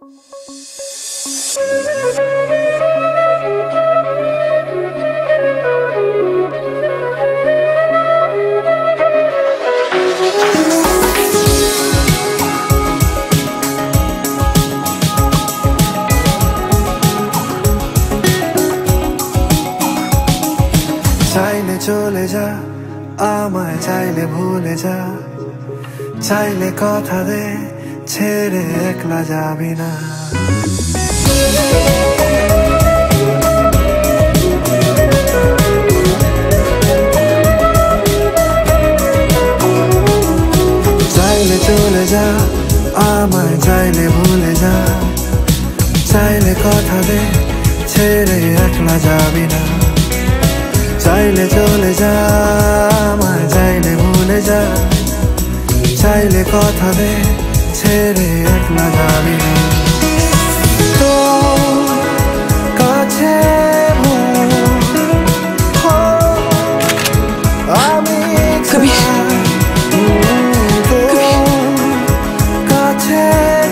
চাইলে চলে যা আমায়, চাইলে ভুলে যা, চাইলে কথা দে ছেড়ে একলা যাবি না। চাইলে চলে যা আমায়, চাইলে ভুলে যা, চাইলে কথা দে ছেড়ে একলা যাবি না। চাইলে চলে যা আমায়, চাইলে ভুলে যা, চাইলে কথা দে ছেড়ে একলা যাবি না। তো কাছে আমি কাছে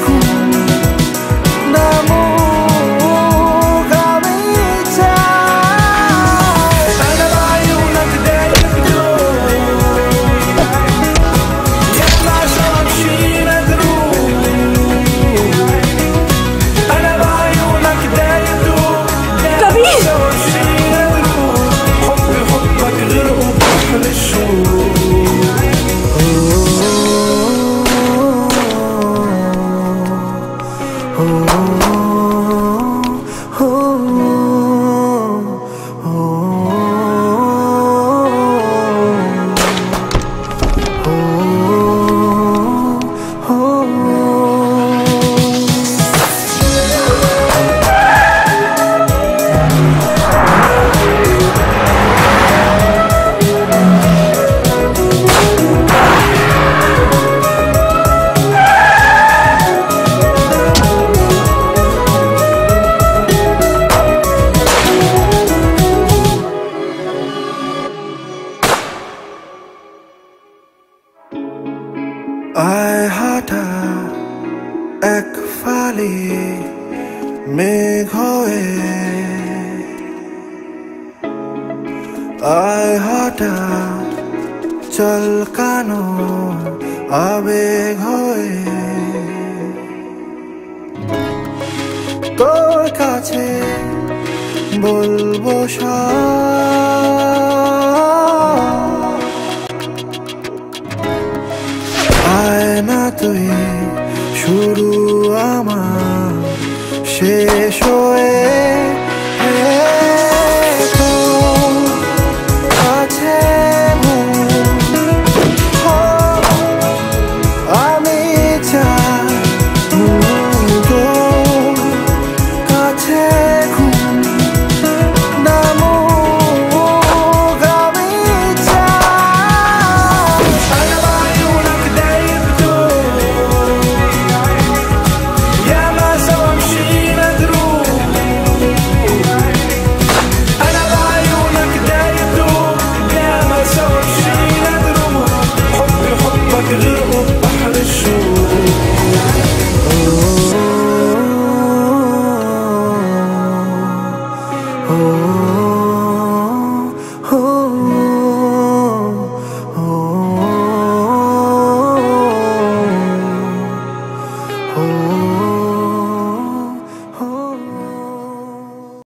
আয় হঠাৎ এক ফালি মেঘ হয়ে, আয় হঠাৎ চলকানো আবেগ হয়ে, তোর কাছে বলবো আয় না তুই শুরু আমার শেষ।